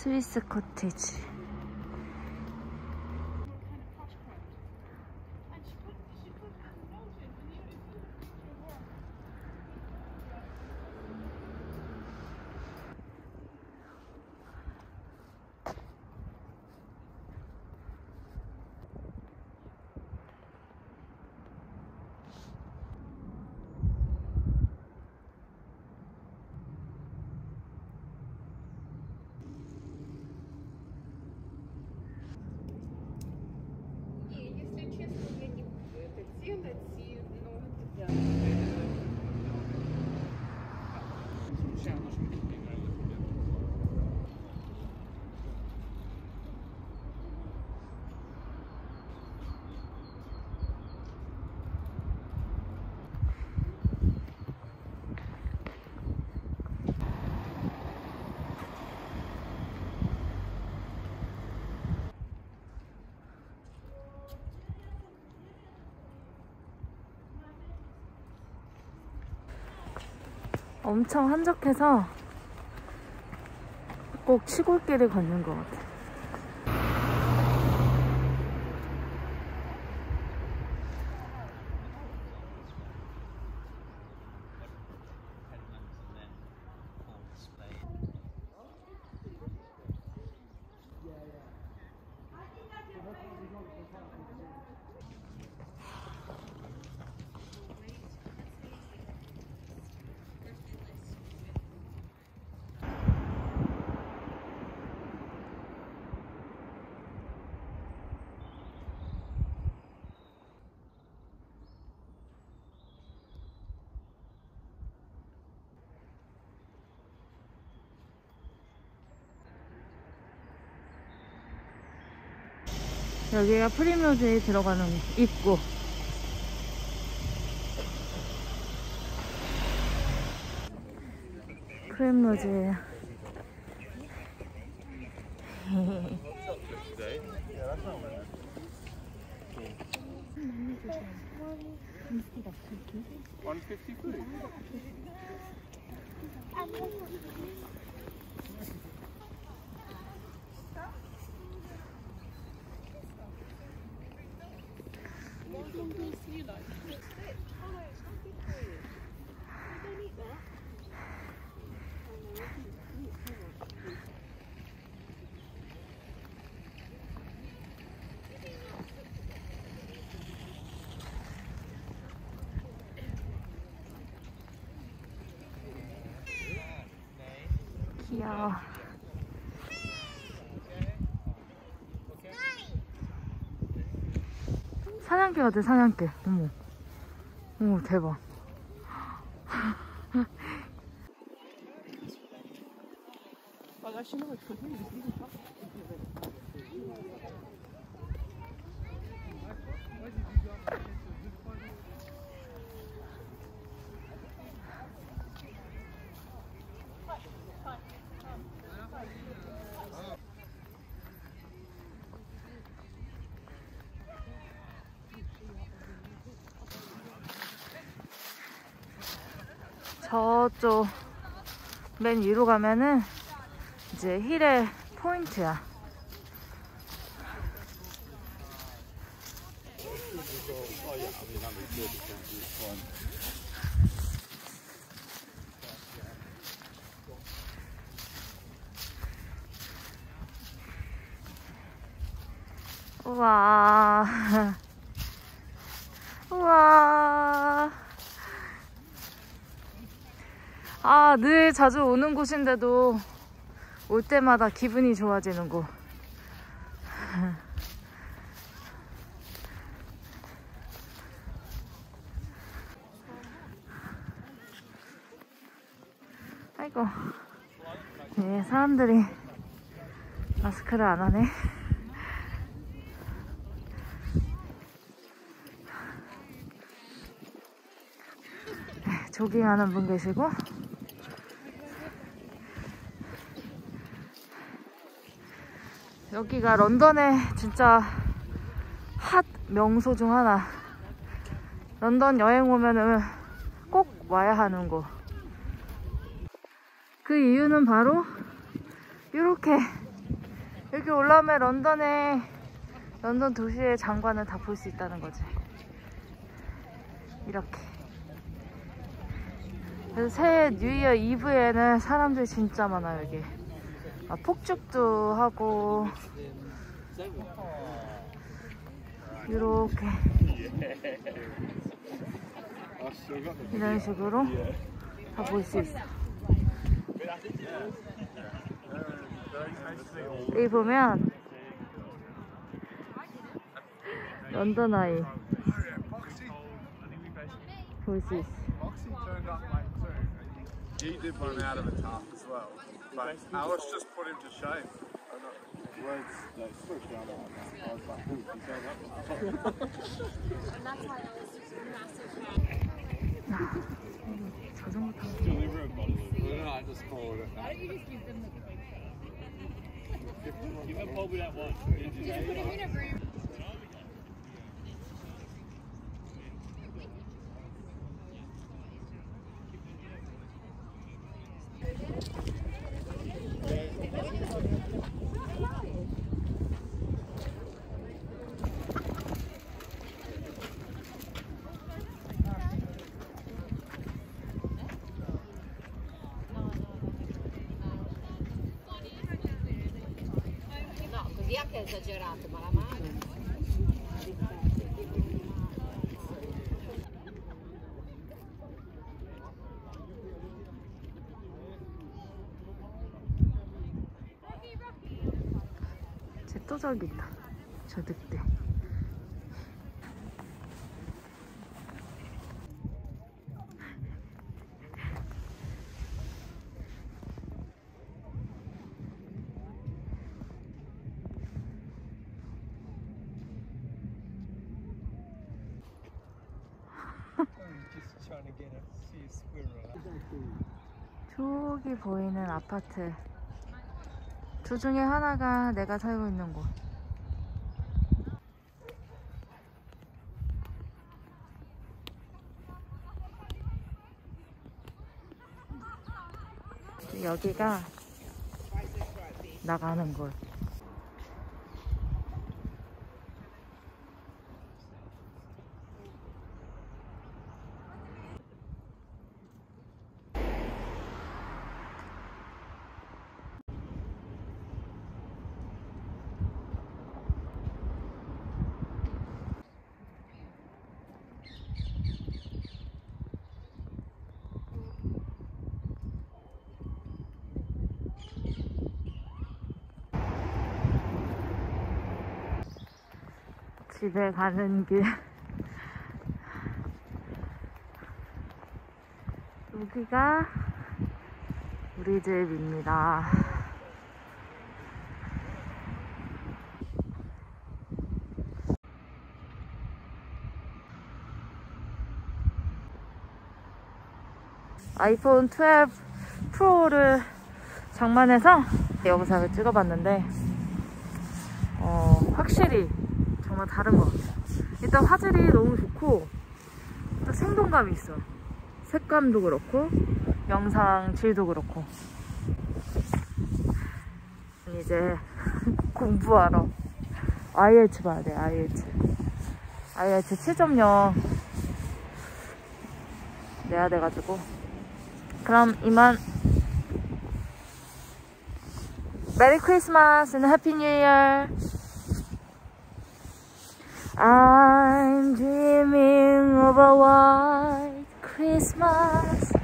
스위스 코티지. 엄청 한적해서 꼭 시골길을 걷는 것 같아. 여기가 프림로즈힐 들어가는 입구. 프림로즈힐. 귀여워. 사냥개 같아, 사냥개. 어머. 어머, 대박. 저쪽 맨 위로 가면은 이제 힐의 포인트야. 우와. 우와. 아, 늘 자주 오는 곳인데도 올 때마다 기분이 좋아지는 곳. 아이고. 네, 사람들이 마스크를 안 하네. 네, 조깅하는 분 계시고. 여기가 런던의 진짜 핫 명소 중 하나. 런던 여행 오면은 꼭 와야 하는 곳. 그 이유는 바로 이렇게 여기 올라오면 런던 도시의 장관을 다 볼 수 있다는 거지. 이렇게. 그래서 새해 뉴이어 이브에는 사람들이 진짜 많아요, 여기. 폭죽도 하고, 이렇게. 이런 식으로 다 볼 수 있어. 여기 보면 런던 아이 볼 수 있어. He did run out of a top as well, but Alice just put him to shame. 자전거 타고. Anche esagerato, ma la mano. 쟤 또 저기 있다. 저 늑대. 저기 보이는 아파트 두 중에 하나가 내가 살고 있는 곳. 여기가 나가는 곳. 집에 가는 길. 여기가 우리 집입니다. 아이폰 12 프로를 장만해서 영상을 찍어봤는데 확실히 정말 다른 것 같아요. 일단 화질이 너무 좋고 또 생동감이 있어. 색감도 그렇고 영상 질도 그렇고. 이제 공부하러 IELTS 봐야 돼. IELTS 7.0 내야 돼가지고. 그럼 이만. 메리 크리스마스 and 해피 뉴 이어. I'm dreaming of a white Christmas.